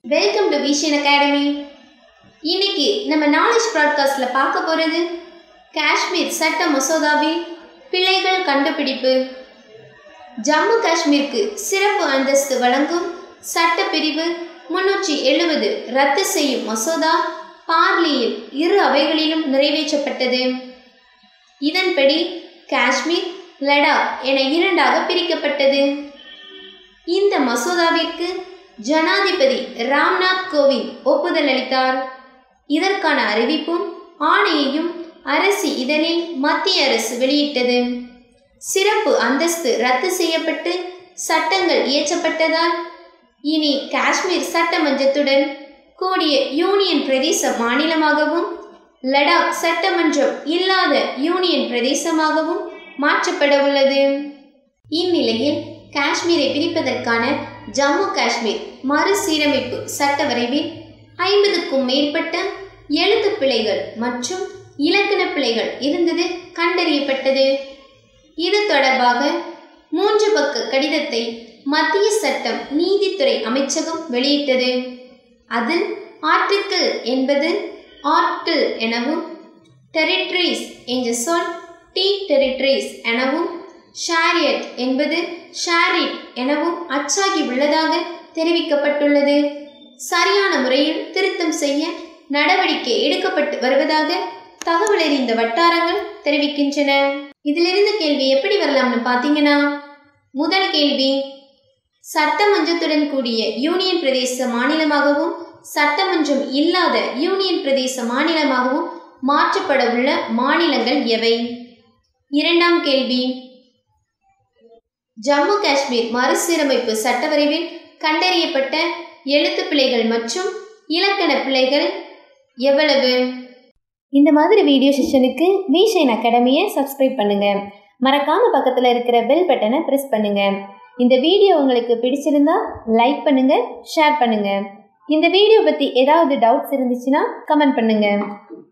Welcome to vision academy. இன்னைக்கு நம்ம knowledge ப்ராட்காஸ்ட்ல பார்க்க போறது காஷ்மீர் சட்ட மசோதாவில் பிழைகள் கண்டுபிடிப்பு. ஜம்மு காஷ்மீருக்கு சிறப்பு அந்தஸ்து வழங்கும் சட்டப்பிரிவு 370 ரத்து செய்யும் மசோதா பார்லியில் இரு அவைகளிலும் நிறைவேற்றப்பட்டது. இதன்படி காஷ்மீர், லடாக் என இரண்டாக பிரிக்கப்பட்டது. இந்த மசோதாவிற்கு ஜனாதிபதி ராம்நாத் கோவிந்த் ஒப்புதல் அளித்தார். இதற்கான அறிவிப்பும் ஆணையையும் அரசு இதழில் மத்திய அரசு வெளியிட்டது. சிறப்பு அந்தஸ்து ரத்து செய்யப்பட்டு சட்டங்கள் இயற்றப்பட்டதால் இனி காஷ்மீர் சட்டமன்றத்துடன் கூடிய யூனியன் பிரதேச மாநிலமாகவும் லடாக் சட்டமன்றம் இல்லாத யூனியன் பிரதேசமாகவும் மாற்றப்பட உள்ளது. இந்நிலையில் காஷ்மீரை பிரிப்பதற்கான ஜம்மு காஷ்மீர் மறுசீரமைப்பு சட்ட வரைவில் 50க்கும் மேற்பட்ட எழுத்து பிழைகள் மற்றும் இலக்கண பிழைகள் இருந்தது கண்டறியப்பட்டது. இது தொடர்பாக 3 பக்க கடிதத்தை மத்திய சட்டம் நீதித்துறை அமைச்சகம் வெளியிட்டது. அதில் ஆர்டிக்கிள் என்பது ஆர்டிக்கிள் எனவும், டெரிட்டரிஸ் என்ற சொல் டெரிட்டரிஸ் எனவும், ஷாரியட் என்பது ஷாரிட் எனவும் அச்சாகி உள்ளதாக தெரிவிக்கப்பட்டுள்ளது. சரியான முறையில் திருத்தம் செய்ய நடவடிக்கை எடுக்கப்பட்டு வருவதாக தகவல் அறிந்த வட்டாரங்கள் தெரிவிக்கின்றன. இதிலிருந்து கேள்வி எப்படி வரலாம்னு பார்த்தீங்கன்னா, முதல் கேள்வி, சட்டமன்றத்துடன் கூடிய யூனியன் பிரதேச மாநிலமாகவும் சட்டமன்றம் இல்லாத யூனியன் பிரதேச மாநிலமாகவும் மாற்றப்பட உள்ள மாநிலங்கள் எவை? இரண்டாம் கேள்வி, ஜம்மு காஷ்மீர் மறுசீரமைப்பு சட்டவரைவில் கண்டறியப்பட்ட எழுத்து பிழைகள் மற்றும் இலக்கண பிழைகள் எவ்வளவு? இந்த மாதிரி வீடியோ செஷனுக்கு விஷன் அகாடமியை சப்ஸ்கிரைப் பண்ணுங்க. மறக்காம பக்கத்தில் இருக்கிற பெல் பட்டனை பிரஸ் பண்ணுங்க. இந்த வீடியோ உங்களுக்கு பிடிச்சிருந்தா லைக் பண்ணுங்க, ஷேர் பண்ணுங்க. இந்த வீடியோ பற்றி ஏதாவது டவுட்ஸ் இருந்துச்சுன்னா கமெண்ட் பண்ணுங்க.